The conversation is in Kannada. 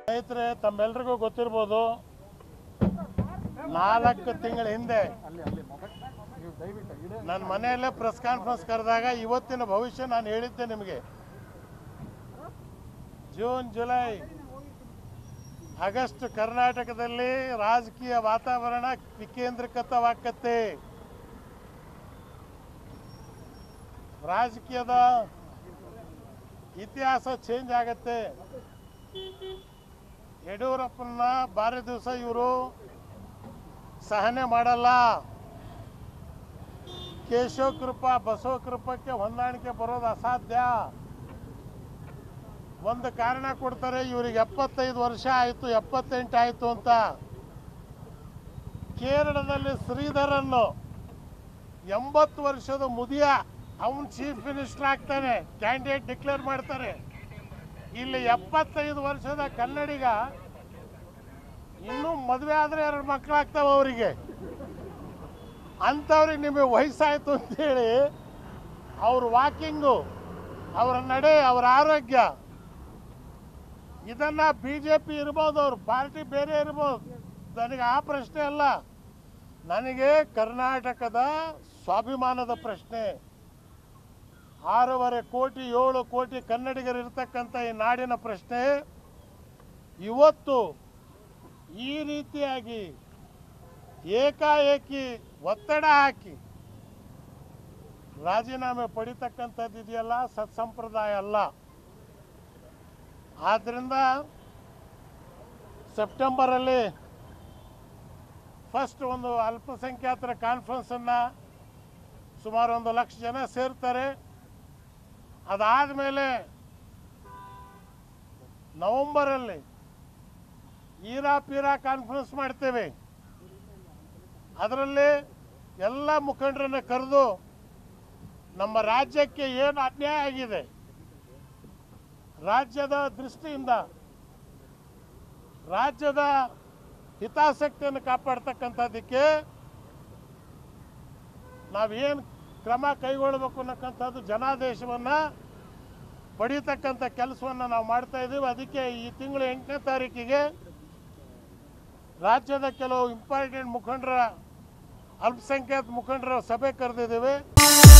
ಸ್ನೇಹಿತರೆ, ತಮ್ಮೆಲ್ಲರಿಗೂ ಗೊತ್ತಿರಬಹುದು, 4 ತಿಂಗಳ ಹಿಂದೆ ನನ್ನ ಮನೆಯಲ್ಲೇ ಪ್ರೆಸ್ ಕಾನ್ಫರೆನ್ಸ್ ಕರೆದಾಗ ಇವತ್ತಿನ ಭವಿಷ್ಯ ನಾನು ಹೇಳಿದ್ದೆ ನಿಮಗೆ. ಜೂನ್, ಜುಲೈ, ಆಗಸ್ಟ್ ಕರ್ನಾಟಕದಲ್ಲಿ ರಾಜಕೀಯ ವಾತಾವರಣ ವಿಕೇಂದ್ರೀಕೃತವಾಗತ್ತೆ. ರಾಜಕೀಯದ ಇತಿಹಾಸ ಚೇಂಜ್ ಆಗತ್ತೆ. ಯಡಿಯೂರಪ್ಪನ ಬಾರಿ ದಿವಸ ಇವರು ಸಹನೆ ಮಾಡಲ್ಲ. ಕೇಶವ ಕೃಪಾ ಬಸವ ಕೃಪಕ್ಕೆ ಹೊಂದಾಣಿಕೆ ಬರೋದು ಅಸಾಧ್ಯ. ಒಂದು ಕಾರಣ ಕೊಡ್ತಾರೆ, ಇವರಿಗೆ 75 ವರ್ಷ ಆಯಿತು, 78 ಆಯಿತು ಅಂತ. ಕೇರಳದಲ್ಲಿ ಶ್ರೀಧರನ್ನು 80 ವರ್ಷದ ಮುದಿಯ ಅವನು ಚೀಫ್ ಮಿನಿಸ್ಟರ್ ಆಗ್ತಾನೆ, ಕ್ಯಾಂಡಿಡೇಟ್ ಡಿಕ್ಲೇರ್ ಮಾಡ್ತಾರೆ. ಇಲ್ಲಿ 75 ವರ್ಷದ ಕನ್ನಡಿಗ ಇನ್ನೂ ಮದುವೆ ಆದರೆ 2 ಮಕ್ಕಳಾಗ್ತಾವೆ ಅವರಿಗೆ. ಅಂಥವ್ರಿಗೆ ನಿಮಗೆ ವಯಸ್ಸಾಯಿತು ಅಂತೇಳಿ ಅವ್ರ ವಾಕಿಂಗು, ಅವರ ನಡೆ, ಅವರ ಆರೋಗ್ಯ, ಇದನ್ನು BJP ಇರ್ಬೋದು, ಅವ್ರ ಪಾರ್ಟಿ ಬೇರೆ ಇರ್ಬೋದು, ನನಗೆ ಆ ಪ್ರಶ್ನೆ ಅಲ್ಲ. ನನಗೆ ಕರ್ನಾಟಕದ ಸ್ವಾಭಿಮಾನದ ಪ್ರಶ್ನೆ. 6.5 ಕೋಟಿ 7 ಕೋಟಿ ಕನ್ನಡಿಗರು ಇರ್ತಕ್ಕಂಥ ಈ ನಾಡಿನ ಪ್ರಶ್ನೆ ಇವತ್ತು ಈ ರೀತಿಯಾಗಿ ಏಕಾಏಕಿ ಒತ್ತಡ ಹಾಕಿ ರಾಜೀನಾಮೆ ಪಡಿತಕ್ಕಂಥದ್ದು ಇದೆಯಲ್ಲ, ಸತ್ಸಂಪ್ರದಾಯ ಅಲ್ಲ. ಆದ್ದರಿಂದ ಸೆಪ್ಟೆಂಬರಲ್ಲಿ ಫಸ್ಟ್ ಒಂದು ಅಲ್ಪಸಂಖ್ಯಾತರ ಕಾನ್ಫರೆನ್ಸನ್ನು ಸುಮಾರು 1 ಲಕ್ಷ ಜನ ಸೇರ್ತಾರೆ. ಅದಾದಮೇಲೆ ನವೆಂಬರಲ್ಲಿ ಈರಾ ಕಾನ್ಫರೆನ್ಸ್ ಮಾಡ್ತೇವೆ. ಅದರಲ್ಲಿ ಎಲ್ಲ ಮುಖಂಡರನ್ನು ಕರೆದು ನಮ್ಮ ರಾಜ್ಯಕ್ಕೆ ಏನು ಅನ್ಯಾಯ ಆಗಿದೆ, ರಾಜ್ಯದ ದೃಷ್ಟಿಯಿಂದ ರಾಜ್ಯದ ಹಿತಾಸಕ್ತಿಯನ್ನು ಕಾಪಾಡ್ತಕ್ಕಂಥದ್ದಕ್ಕೆ ನಾವೇನು ಕ್ರಮ ಕೈಗೊಳ್ಳಬೇಕು ಅನ್ನಕ್ಕಂಥದ್ದು ಜನಾದೇಶವನ್ನು ಪಡೀತಕ್ಕಂಥ ಕೆಲಸವನ್ನು ನಾವು ಮಾಡ್ತಾ ಇದ್ದೀವಿ. ಅದಕ್ಕೆ ಈ ತಿಂಗಳು 8ನೇ ತಾರೀಕಿಗೆ ರಾಜ್ಯದ ಕೆಲವು ಇಂಪಾರ್ಟೆಂಟ್ ಮುಖಂಡರ, ಅಲ್ಪಸಂಖ್ಯಾತ ಮುಖಂಡರ ಸಭೆ ಕರೆದಿದ್ದೇವೆ.